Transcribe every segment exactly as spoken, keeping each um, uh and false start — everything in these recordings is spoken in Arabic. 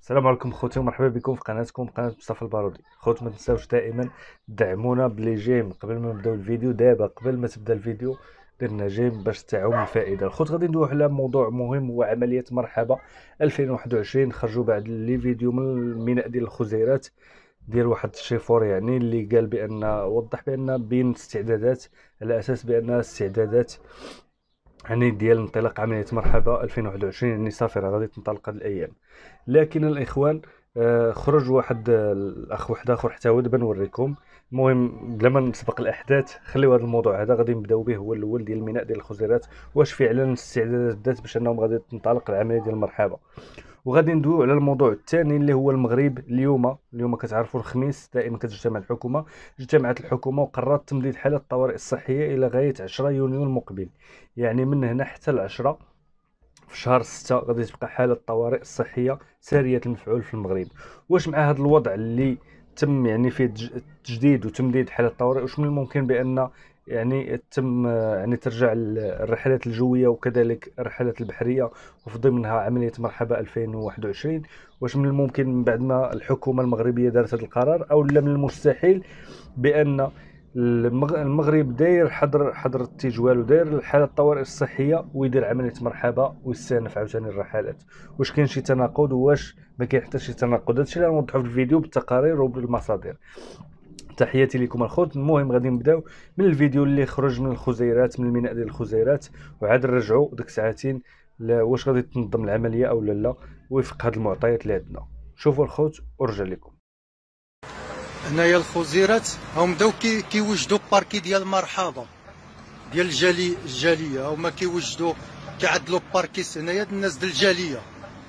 السلام عليكم خوتي ومرحبا بكم في قناتكم قناه مصطفى البارودي. خوت ما تنساوش دائما دعمونا بلي جيم قبل ما نبداو الفيديو. دابا قبل ما تبدا الفيديو درنا جيم باش تعاون الفائده. الخوت غادي ندويو على موضوع مهم هو عمليه مرحبا ألفين وواحد وعشرين. خرجوا بعد لي فيديو من الميناء ديال الخزيرات ديال واحد الشيفور يعني اللي قال بان وضح بان بين استعدادات على اساس بان استعدادات يعني ديال انطلاق عمليه مرحبا ألفين وواحد وعشرين يعني صافي راه غادي تنطلق هاد الايام. لكن الاخوان آه، خرج واحد آه، الاخ واحد اخر حتى هو دابا نوريكم. المهم بلا ما نسبق الاحداث خليو هذا الموضوع هذا غادي نبداو به هو الاول ديال الميناء ديال الخزيرات. واش فعلا استعدادات بدات باش انهم غادي تنطلق العمليه ديال المرحبا. وغادي ندويو على الموضوع الثاني اللي هو المغرب. اليوم اليوم كتعرفوا الخميس دائما كتجتمع الحكومه. اجتمعت الحكومه وقررت تمديد حاله الطوارئ الصحيه الى غايه عشرة يونيو المقبل. يعني من هنا حتى العشرة في شهر ستة غادي تبقى حالة الطوارئ الصحية سارية المفعول في المغرب. واش مع هذا الوضع اللي تم يعني فيه تجديد وتمديد حالة الطوارئ، واش من الممكن بأن يعني تم يعني ترجع الرحلات الجوية وكذلك الرحلات البحرية وفي ضمنها عملية مرحبا ألفين وواحد وعشرين؟ واش من الممكن من بعد ما الحكومة المغربية دارت هذا القرار، أو لا من المستحيل بأن المغ- المغرب داير حظر حظر التجوال وداير الحاله الطوارئ الصحيه ويدير عمليه مرحبا ويستأنف عاوتاني الرحلات؟ واش كاين شي تناقض واش ما كاين حتى شي تناقض؟ هادشي اللي غنوضحو في الفيديو بالتقارير وبالمصادر. تحياتي لكم الخوت. المهم غادي نبداو من الفيديو اللي خرج من الخزيرات من الميناء ديال الخزيرات وعاد نرجعوا ديك ساعتين ل- واش غادي تنظم العمليه او لا لا وفق هاد المعطيات اللي عندنا. شوفوا الخوت ورجع لكم. هنايا الخزيرات هم بداو كي كيوجدوا باركي ديال مرحبا ديال الجالي الجاليه. هما كيوجدوا كيعدلوا باركيس هنايا د الناس ديال الجاليه.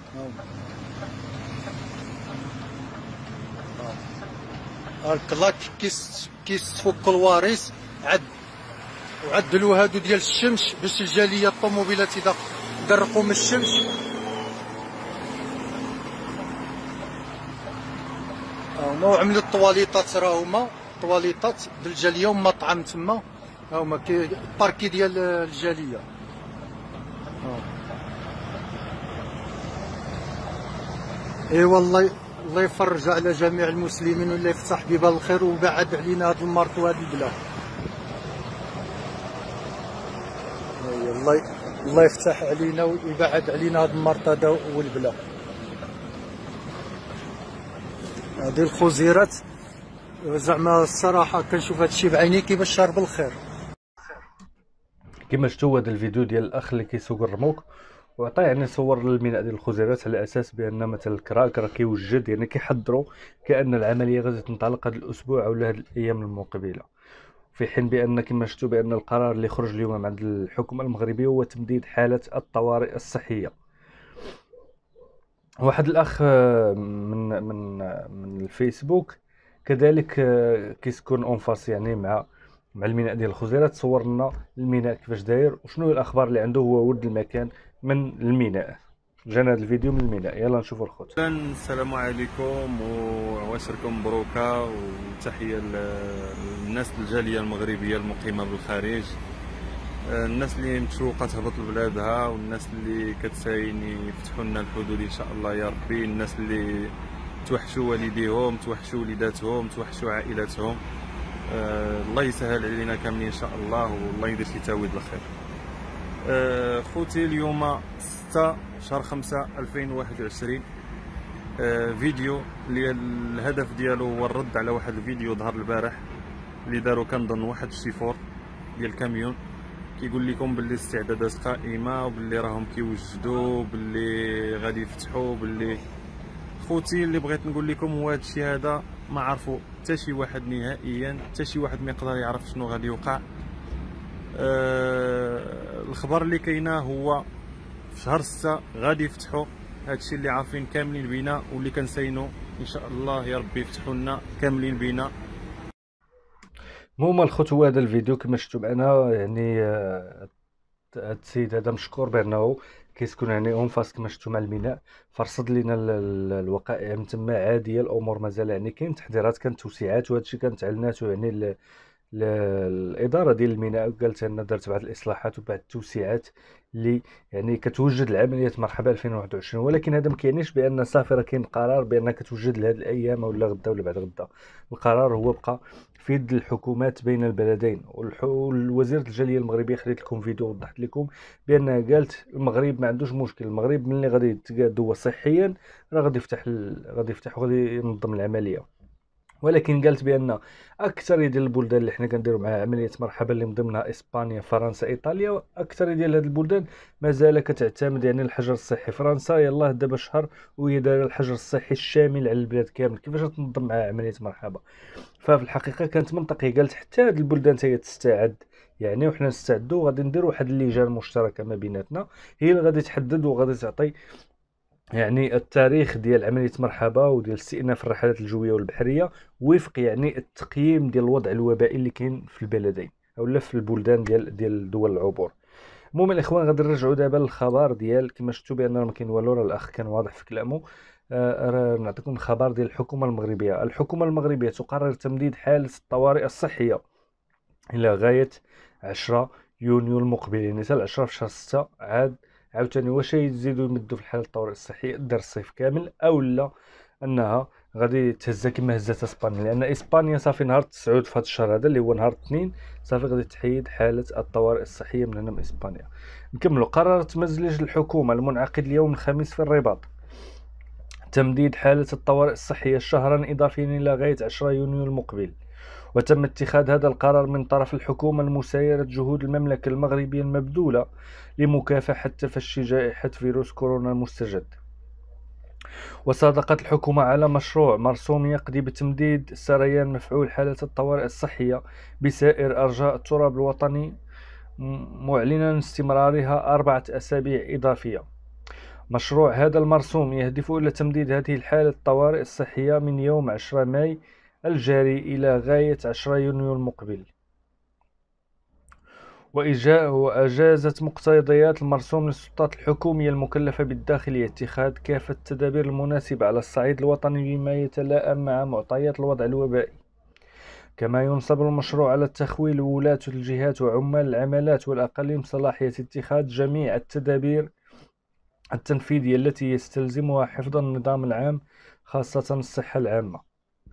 ها الكلاك كيس كيصفوا الواريس عد وعدلوا هادو ديال الشمس باش الجاليه الطوموبيلات اذا درقوا من الشمس. هما وعملوا الطواليطات، راه هما الطواليطات ديال الجاليه ومطعم تما. هما كي باركي ديال الجاليه. اي والله الله يفرج على جميع المسلمين والله يفتح باب الخير وبعد علينا هذا المرض وهذا البلاء. اي الله الله يفتح علينا ويبعد علينا هذا المرض هذا والبلاء. هذه الخزيرات زعما الصراحه كنشوف هذا الشيء بعيني كيبشر بالخير. كما شفتوا هذا الفيديو ديال الاخ اللي كيسوق الرموك وعطى يعني صور الميناء ديال الخزيرات على اساس بان مثلا الكراك راه كيوجد يعني كيحضروا كأن العمليه غادي تنطلق هذا الاسبوع او هذه الايام المقبله. في حين بان كما شفتوا بان القرار اللي خرج اليوم من عند الحكومه المغربيه هو تمديد حاله الطوارئ الصحيه. واحد الاخ آه، من من من الفيسبوك كذلك آه، كيسكن اون فاس يعني مع مع الميناء ديال الخزيرات. صور لنا الميناء كيفاش داير وشنو هي الاخبار اللي عنده هو ولد المكان من الميناء. جانا هذا الفيديو من الميناء، يلا نشوفوا الخوت. السلام عليكم وعواشركم مبروكه وتحيه للناس الجاليه المغربيه المقيمه بالخارج، الناس اللي متشوقه تهبط لبلادها والناس اللي كتسايني يفتحوا لنا الحدود ان شاء الله يا ربي، الناس اللي توحشوا والديهم توحشوا وليداتهم توحشوا عائلاتهم. آه الله يسهل علينا كاملين ان شاء الله والله يدير شي تاويل الخير. آه خوتي اليوم ستة شهر خمسة ألفين وواحد وعشرين. آه فيديو اللي الهدف ديالو هو الرد على واحد الفيديو ظهر البارح اللي دارو كنظن واحد الشيفور ديال كاميون كيقول لكم باللي الاستعدادات قائمه وباللي راهم كيوجدوا باللي غادي يفتحوا باللي. خوتي اللي بغيت نقول لكم هو هذا الشيء هذا ما عرفوا حتى شي واحد نهائيا، حتى شي واحد ما يقدر يعرف شنو غادي يوقع. آه الخبر اللي كاينه هو في شهر ستة غادي يفتحوا هادشي اللي عارفين كاملين بينا واللي كنساينو ان شاء الله يا ربي يفتحوا لنا كاملين بينا. المهم الخوت هو هذا الفيديو كما شفتوا معنا يعني آه، هاد السيد هذا مشكور بانه كيسكن يعني اون فاس كما شفتوا مع الميناء. فرصد لينا ال- ال- الوقائع من تما عاديه، الامور مازال يعني كاين تحضيرات كانت توسيعات وهذا الشيء كانت اعلناته يعني الاداره ديال الميناء، وقالت ان دارت بعض الاصلاحات وبعض التوسيعات اللي يعني كتوجد العمليه مرحبا ألفين وواحد وعشرين. ولكن هذا ما كيعنيش بان صافي راه كاين قرار بانها كتوجد لهاد الايام ولا غدا ولا بعد غدا. القرار هو بقى في يد الحكومات بين البلدين. والوزيره الجاليه المغربيه خليت لكم فيديو وضحت لكم بانها قالت المغرب ما عندوش مشكل، المغرب ملي غادي يتقاد هو صحيا راه غادي يفتح ال... غادي يفتح وغادي ينظم العمليه. ولكن قالت بان اكثر ديال البلدان اللي حنا كنديروا معها عمليه مرحبا اللي من ضمنها اسبانيا فرنسا ايطاليا، اكثر ديال هاد البلدان مازال كتعتمد يعني الحجر الصحي. فرنسا يلاه دابا شهر وهي دايره الحجر الصحي الشامل على البلاد كامل، كيفاش تنظم معها عمليه مرحبا؟ ففي الحقيقه كانت منطقي. قالت حتى هاد البلدان حتى هي تستعد يعني، وحنا نستعدوا غادي نديروا واحد اللجان مشتركه ما بيناتنا هي اللي غادي تحدد وغادي تعطي يعني التاريخ ديال عمليه مرحبا وديال استئناف الرحلات الجويه والبحريه وفق يعني التقييم ديال الوضع الوبائي اللي كاين في البلدين اولا في البلدان ديال ديال دول العبور. المهم الاخوان غادي نرجعوا دابا للخبر ديال كما شفتوا بان ما كاين والو، راه الاخ كان واضح في كلامه. آه نعطيكم الخبر ديال الحكومه المغربيه. الحكومه المغربيه تقرر تمديد حاله الطوارئ الصحيه الى غايه عشرة يونيو المقبل، يعني حتى عشرة في شهر ستة. عاد عاوتاني واش يزيدوا يمدوا في الحاله الطوارئ الصحيه دار الصيف كامل او لا انها غادي تهزها كما هزات اسبانيا؟ لان اسبانيا صافي نهار تسعود في هذا الشهر هذا اللي هو نهار الاثنين صافي غادي تحيد حاله الطوارئ الصحيه من هنا من اسبانيا. نكملوا. قررت مجلس الحكومه المنعقد اليوم الخميس في الرباط تمديد حاله الطوارئ الصحيه شهرا اضافيا الى غايه عشرة يونيو المقبل. وتم اتخاذ هذا القرار من طرف الحكومة لمسايرة جهود المملكة المغربية المبذولة لمكافحة تفشي جائحة فيروس كورونا المستجد. وصادقت الحكومة على مشروع مرسوم يقضي بتمديد سريان مفعول حالة الطوارئ الصحية بسائر أرجاء التراب الوطني، معلنا استمرارها أربعة أسابيع إضافية. مشروع هذا المرسوم يهدف إلى تمديد هذه الحالة الطوارئ الصحية من يوم عشرة ماي الجاري إلى غاية عشرة يونيو المقبل. وأجازت مقتضيات المرسوم للسلطات الحكومية المكلفة بالداخلية اتخاذ كافة التدابير المناسبة على الصعيد الوطني بما يتلائم مع معطيات الوضع الوبائي. كما ينصب المشروع على تخويل ولاة الجهات وعمال العمالات والأقاليم صلاحية اتخاذ جميع التدابير التنفيذية التي يستلزمها حفظ النظام العام خاصة الصحة العامة،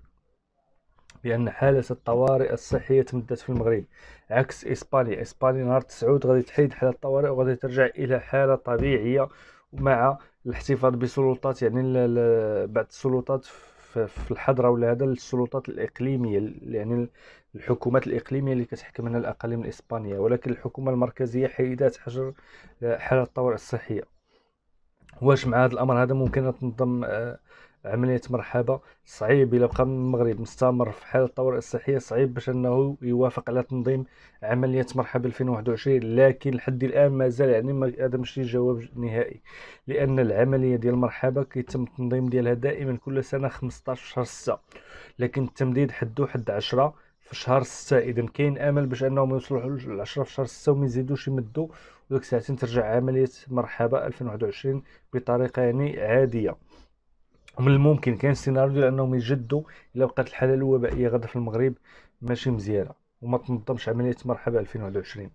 بأن حالة الطوارئ الصحية تمدت في المغرب عكس إسبانيا. إسبانيا نهار تسعود غادي تحيد حالة الطوارئ وغادي ترجع إلى حالة طبيعية ومع الاحتفاظ بسلطات يعني بعض السلطات في الحضرة ولا هذا السلطات الإقليمية يعني الحكومات الإقليمية اللي كتحكم هنا الأقاليم الإسبانية. ولكن الحكومة المركزية حيدت حجر حالة الطوارئ الصحية. واش مع هذا الأمر هذا ممكن تنظم عملية مرحبا؟ صعيب. إلا بقى المغرب مستمر في حالة الطوارئ الصحية صعيب باش أنه يوافق على تنظيم عملية مرحبا ألفين وواحد وعشرين. لكن لحد الآن مازال يعني هذا ماشي جواب نهائي، لأن العملية ديال مرحبا كيتم التنظيم ديالها دائما كل سنة خمسطاش في شهر ستة، لكن التمديد حدو حد عشرة في شهر ستة. إذا كاين أمل باش أنهم يوصلوا لعشرة في شهر ستة وما يزيدوش يمدوا، وديك الساعتين ترجع عملية مرحبا ألفين وواحد وعشرين بطريقة يعني عادية. ومن الممكن كاين سيناريو ديال انهم يجدوا الا بقات الحاله الوبائيه غدا في المغرب ماشي مزيانه وما تنظمش عمليه مرحبا ألفين وواحد وعشرين.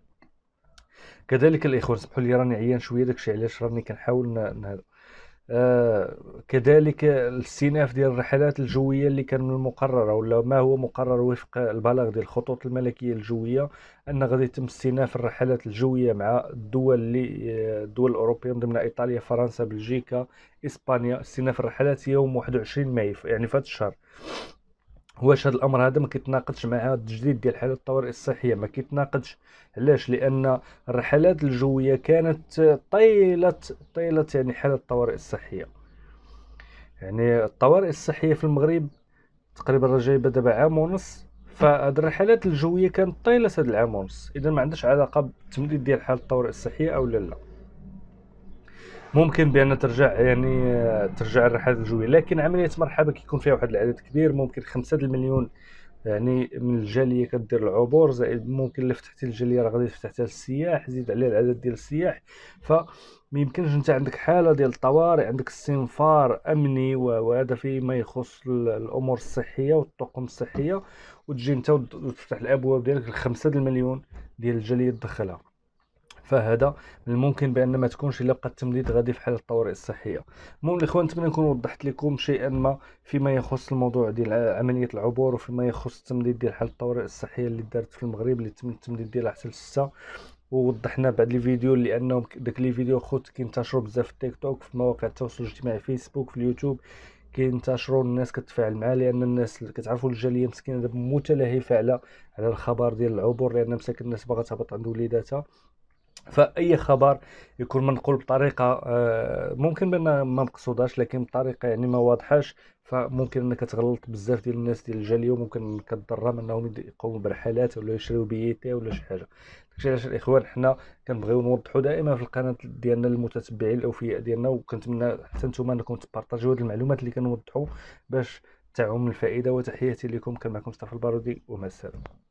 كذلك الاخوان سمحوا لي راني عيان شويه داكشي علاش راني كنحاول هذا. آه كذلك الاستئناف ديال الرحلات الجويه اللي كان من المقرر ولا ما هو مقرر وفق البلاغ ديال الخطوط الملكيه الجويه ان غادي يتم استئناف الرحلات الجويه مع الدول اللي الدول الاوروبيه من ضمن ايطاليا فرنسا بلجيكا اسبانيا. استئناف الرحلات يوم واحد وعشرين ماي يعني في هذا الشهر. واش هذا الامر هذا ما كيتناقضش مع التجديد ديال حاله الطوارئ الصحيه؟ ما كيتناقضش. علاش؟ لان الرحلات الجويه كانت طيله طيله يعني حاله الطوارئ الصحيه. يعني الطوارئ الصحيه في المغرب تقريبا راه جايبه دابا عام ونص، فهاد الرحلات الجويه كانت طيله هاد العام ونص. اذا ما عندهاش علاقه بالتمديد ديال حاله الطوارئ الصحيه او لا لا. ممكن بان ترجع يعني ترجع الرحلات الجويه، لكن عمليه مرحبا كيكون فيها واحد العدد كبير ممكن خمسة المليون يعني من الجاليه كدير العبور، زائد ممكن الا فتحتي الجاليه راه غادي تفتح حتى السياح، زيد عليه العدد ديال السياح. ف ما يمكنش انت عندك حاله ديال الطوارئ، عندك استنفار امني وهذا فيما يخص الامور الصحيه والطاقم الصحيه، وتجي انت وتفتح الابواب ديالك لخمسة المليون ديال الجاليه تدخلها. فهذا من الممكن بان ما تكونش الا بقى التمديد غادي في حاله الطوارئ الصحيه. المهم الاخوان، نتمنى نكون وضحت لكم شيئا ما فيما يخص الموضوع ديال عمليه العبور، وفيما يخص التمديد ديال حاله الطوارئ الصحيه اللي دارت في المغرب، اللي تم التمديد ديالها حتى لستة. ووضحنا بعد لي فيديو لانهم داك لي فيديو خوت كينتشروا بزاف في تيك توك، في مواقع التواصل الاجتماعي، فيسبوك، في اليوتيوب كينتشروا، الناس كتفاعل معاه، لان الناس اللي كتعرفوا الجاليه مسكينه دابا متلهفه على على الخبر ديال العبور، لان مساكن الناس باغا تهبط عند وليداتها. فاي خبر يكون منقول بطريقه آه، ممكن بان ما مقصوداش، لكن بطريقه يعني ما واضحاش، فممكن انك تغلط بزاف ديال الناس ديال الجاليه، وممكن كتضرهم انهم يقوموا برحلات ولا يشريو بييتي ولا شي حاجه. داكشي علاش الاخوان حنا كنبغيو نوضحوا دائما في القناه ديالنا للمتتبعين الاوفياء ديالنا، وكنتمنى حتى نتوما انكم تبارطاجيو هذه المعلومات اللي كنوضحوا باش تعم الفائده. وتحياتي لكم، كان معكم مصطفى البارودي، ومع السلامه.